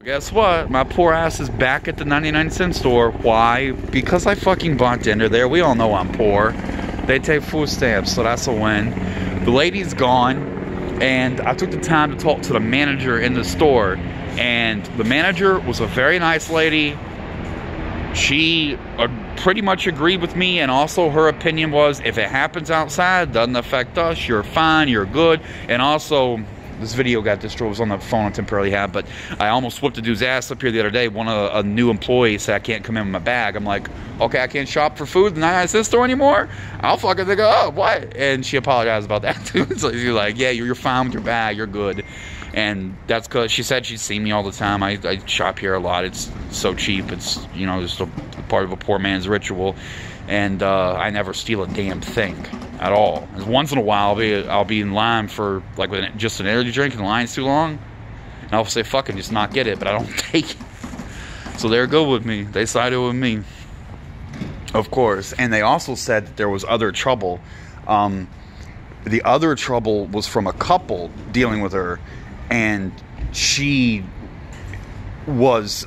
Guess what? My poor ass is back at the 99-cent store. Why? Because I fucking bought dinner there. We all know I'm poor. They take food stamps, so that's a win. The lady's gone, and I took the time to talk to the manager in the store. And the manager was a very nice lady. She pretty much agreed with me, and also her opinion was, if it happens outside, doesn't affect us, you're fine, you're good. And also, this video got destroyed. It was on the phone I temporarily had, but I almost whooped a dude's ass up here the other day. A new employee said I can't come in with my bag. I'm like, okay, I can't shop for food in the 99-cent store anymore? I'll fucking think, oh, what? And she apologized about that too. So she's like, yeah, you're fine with your bag, you're good. And that's because she said she's seen me all the time. I shop here a lot. It's so cheap. It's, you know, just a part of a poor man's ritual. And I never steal a damn thing at all. Once in a while, I'll be in line for like just an energy drink, and the line's too long, and I'll say fuck and just not get it, but I don't take it. So they're good with me. They sided with me, of course. And they also said that there was other trouble. The other trouble was from a couple dealing with her, and she was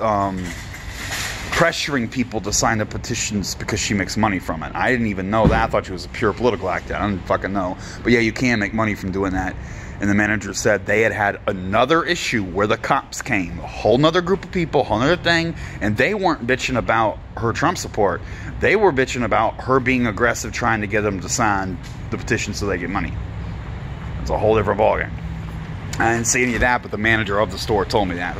pressuring people to sign the petitions because she makes money from it. I didn't even know that. I thought she was a pure political actor. I didn't fucking know. But yeah, you can make money from doing that. And the manager said they had another issue where the cops came. A whole nother group of people, a whole nother thing. And they weren't bitching about her Trump support. They were bitching about her being aggressive, trying to get them to sign the petition so they get money. It's a whole different ballgame. I didn't see any of that, but the manager of the store told me that.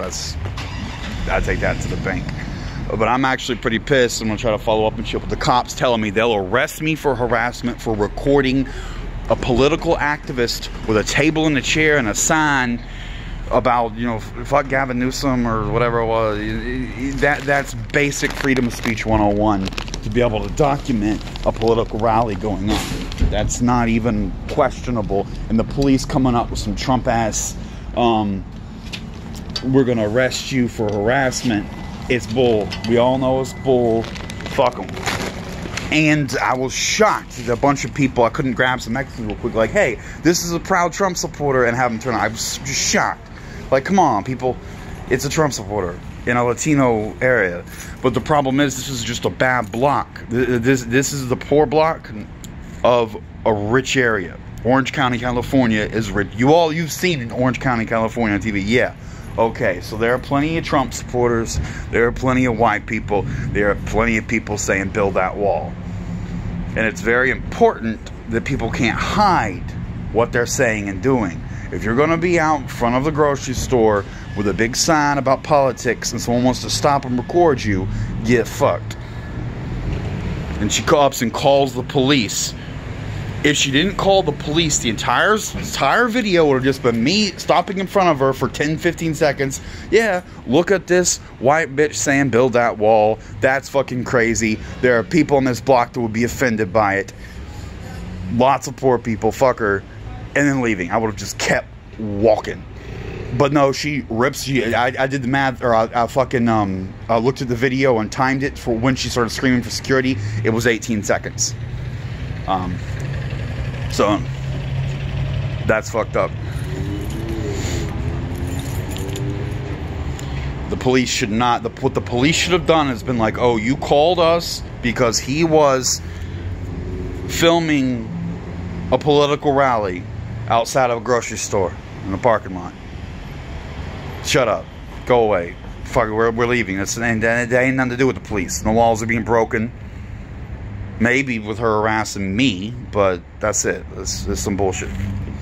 I take that to the bank. But I'm actually pretty pissed. I'm going to try to follow up and shit with the cops telling me they'll arrest me for harassment for recording a political activist with a table and a chair and a sign about, you know, fuck Gavin Newsom or whatever it was. That's basic freedom of speech 101, to be able to document a political rally going on. That's not even questionable. And the police coming up with some Trump ass, we're going to arrest you for harassment. It's bull. We all know it's bull. Fuck them. And I was shocked that a bunch of people, I couldn't grab some Mexicans real quick, like, hey, this is a proud Trump supporter, and have them turn on. I was just shocked. Like, come on, people. It's a Trump supporter in a Latino area. But the problem is, this is just a bad block. This is the poor block of a rich area. Orange County, California is rich. You've seen in Orange County, California on TV. Yeah. Okay, so there are plenty of Trump supporters, there are plenty of white people, there are plenty of people saying build that wall. And it's very important that people can't hide what they're saying and doing. If you're going to be out in front of the grocery store with a big sign about politics and someone wants to stop and record you, get fucked. And she comes and calls the police. If she didn't call the police, the entire video would have just been me stopping in front of her for 10-15 seconds. Yeah, look at this white bitch saying build that wall. That's fucking crazy. There are people on this block that would be offended by it. Lots of poor people. Fuck her. And then leaving. I would have just kept walking. But no, she rips you. I did the math, or I fucking looked at the video and timed it for when she started screaming for security. It was 18 seconds. So, that's fucked up. The police should not, what the police should have done is been like, oh, you called us because he was filming a political rally outside of a grocery store in a parking lot. Shut up. Go away. Fuck it, we're leaving. That ain't nothing to do with the police. The walls are being broken. Maybe with her harassing me, but that's it. It's some bullshit.